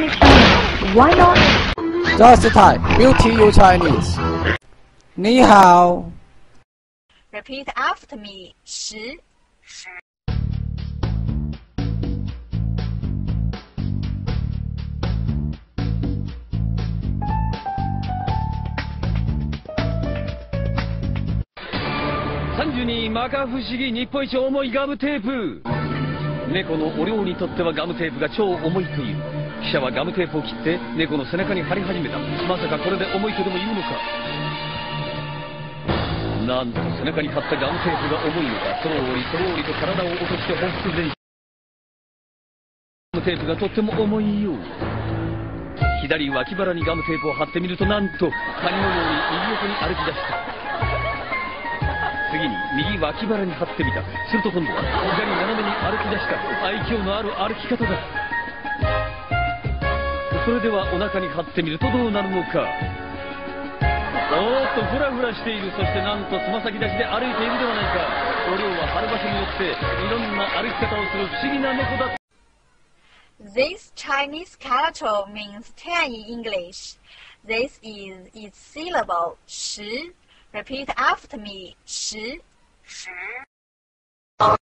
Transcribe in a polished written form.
Chinese. Why not? Just Thai, beauty you Chinese. 你好。 Repeat after me. 10. 32摩訶不思議日本一重いガムテープ。猫のお寮にとってはガムテープが超重いという。記者はガムテープを切って猫の背中に貼り始めた。まさかこれで重いとでも言うのか。なんと背中に貼ったガムテープが重いのか。そろりそろりと体を落としてほふく前進。ガムテープがとっても重いよう。左脇腹にガムテープを貼ってみると、なんとカニのように右横に歩き出した。次に右脇腹に貼ってみた。すると今度は左斜めに歩き出した。愛嬌のある歩き方だ。それではお腹に貼ってみるとどうなるのか。おーっとフラフラしている。そしてなんとつま先立ちで歩いているではないか。お寮は貼る場所によっていろんな歩き方をする不思議な猫だ。 This Chinese character means 10 in English. This is its syllable 10. Repeat after me. 10.